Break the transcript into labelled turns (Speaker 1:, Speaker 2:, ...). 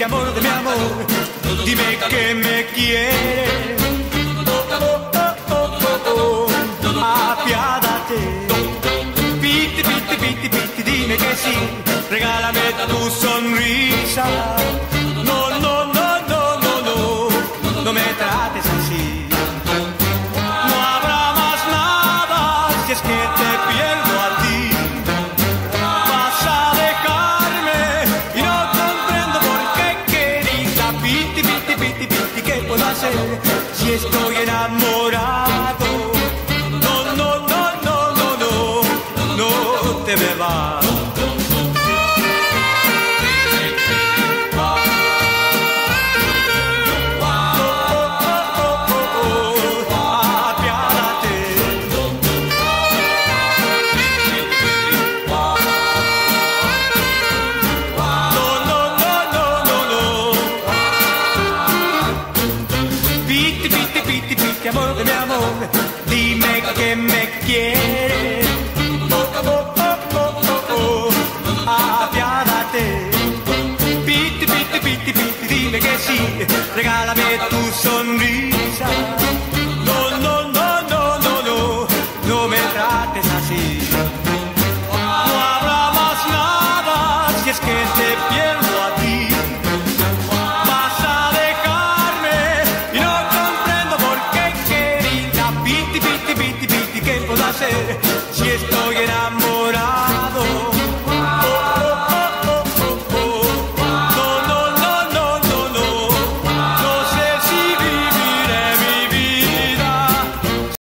Speaker 1: amor de mi amor, dime que me quieres. Apiádate, piti, piti, piti, piti, dime que sí, regálame tu sonrisa. No, no, no, no, no, no, no me trates así. No habrá más nada si es que te pierdo a ti. Vas a dejarme y no comprendo por qué, querida. Piti, piti, piti, piti, ¿qué puedo hacer si estoy enamorado? Te me vas. Apiádate. No, no, no, no, no, no. Piti, piti, piti, piti, amor de mi amor, dime que me quieres. Apiádate, piti, piti, piti, piti, dime que sí, regálame tu sonrisa. No, no, no, no, no, no, no me trates así. No habrá más nada si es que te pierdo a ti. Vas a dejarme y no comprendo por qué, querida. Piti, piti, piti, piti, ¿qué puedo hacer si estoy enamorado?